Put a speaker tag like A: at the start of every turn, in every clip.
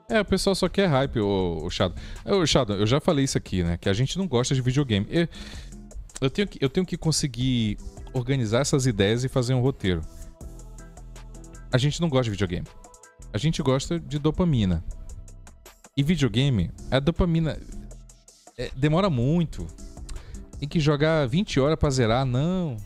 A: O pessoal só quer hype, o Shadow. Shadow, eu já falei isso aqui, né? Que a gente não gosta de videogame. Eu tenho que conseguir organizar essas ideias e fazer um roteiro. A gente não gosta de videogame. A gente gosta de dopamina. E videogame, a dopamina demora muito. Tem que jogar 20 horas pra zerar, não.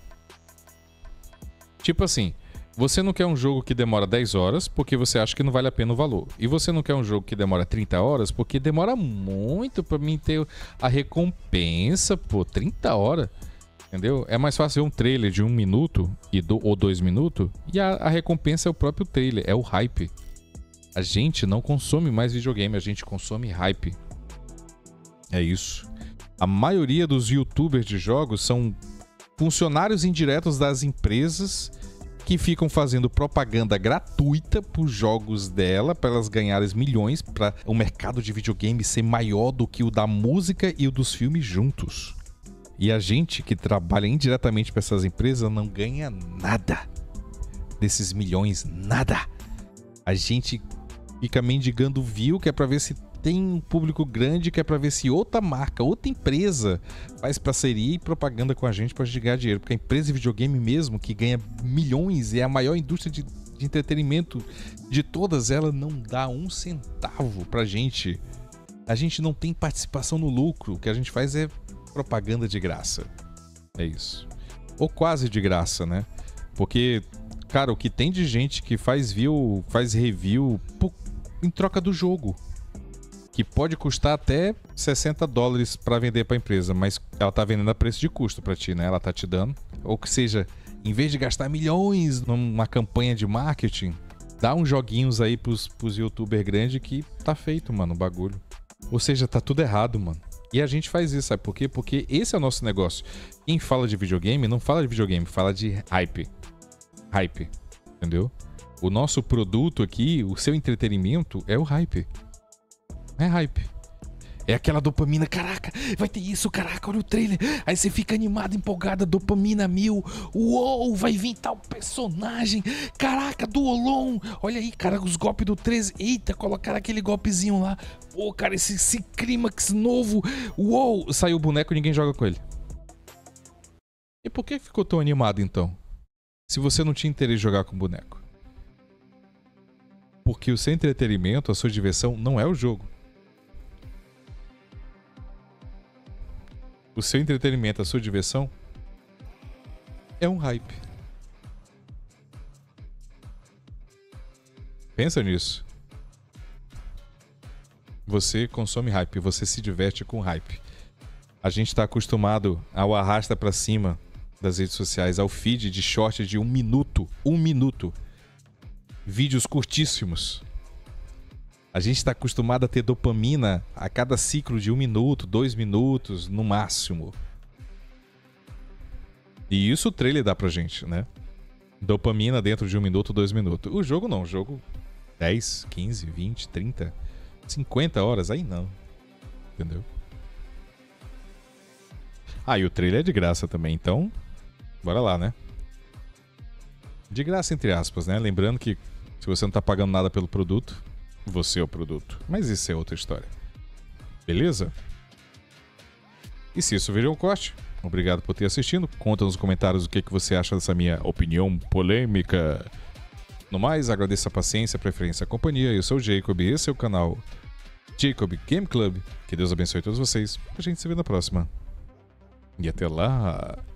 A: Tipo assim, você não quer um jogo que demora 10 horas porque você acha que não vale a pena o valor. E você não quer um jogo que demora 30 horas porque demora muito pra mim ter a recompensa, pô, 30 horas. Entendeu? É mais fácil ver um trailer de 1 minuto ou 2 minutos e a recompensa é o próprio trailer, é o hype. A gente não consome mais videogame, a gente consome hype. É isso. A maioria dos youtubers de jogos são funcionários indiretos das empresas que ficam fazendo propaganda gratuita por jogos dela, para elas ganharem milhões, para o mercado de videogame ser maior do que o da música e o dos filmes juntos. E a gente que trabalha indiretamente para essas empresas não ganha nada desses milhões, nada. A gente fica mendigando view, que é para ver se tem um público grande, que é para ver se outra marca, outra empresa faz parceria e propaganda com a gente para ganhar dinheiro. Porque a empresa de videogame mesmo, que ganha milhões, é a maior indústria de entretenimento de todas, ela não dá um centavo pra gente. A gente não tem participação no lucro. O que a gente faz é propaganda de graça. É isso. Ou quase de graça, né? Porque, cara, o que tem de gente que faz view, faz review em troca do jogo, que pode custar até $60 para vender para a empresa, mas ela tá vendendo a preço de custo para ti, né? Ela tá te dando. Ou que seja, em vez de gastar milhões numa campanha de marketing, dá uns joguinhos aí pros youtubers grandes que tá feito, mano, o bagulho. Ou seja, tá tudo errado, mano. E a gente faz isso, sabe por quê? Porque esse é o nosso negócio. Quem fala de videogame, não fala de videogame, fala de hype. Hype, entendeu? O nosso produto aqui, o seu entretenimento, é o hype. É hype. É aquela dopamina, caraca, vai ter isso, caraca, olha o trailer. Aí você fica animado, empolgado, dopamina 1000. Uou, vai vir tal personagem. Caraca, do Olon. Olha aí, cara, os golpes do 13. Eita, colocaram aquele golpezinho lá. Pô, cara, esse clímax novo. Uou, saiu o boneco e ninguém joga com ele. E por que ficou tão animado então? Se você não tinha interesse em jogar com o boneco. Porque o seu entretenimento, a sua diversão, não é o jogo. O seu entretenimento, a sua diversão é um hype. Pensa nisso. Você consome hype, você se diverte com hype. A gente está acostumado ao arrasta pra cima das redes sociais, ao feed de short de 1 minuto. 1 minuto. Vídeos curtíssimos. A gente está acostumado a ter dopamina a cada ciclo de 1 minuto, 2 minutos, no máximo. E isso o trailer dá pra gente, né? Dopamina dentro de 1 minuto, 2 minutos. O jogo não, o jogo 10, 15, 20, 30, 50 horas, aí não. Entendeu? Ah, e o trailer é de graça também, então bora lá, né? De graça entre aspas, né? Lembrando que se você não tá pagando nada pelo produto, você é o produto. Mas isso é outra história. Beleza? E se isso virou um corte, obrigado por ter assistido. Conta nos comentários o que você acha dessa minha opinião polêmica. No mais, agradeço a paciência, a preferência e a companhia. Eu sou o Jacob e esse é o canal Jacob Game Club. Que Deus abençoe todos vocês. A gente se vê na próxima. E até lá!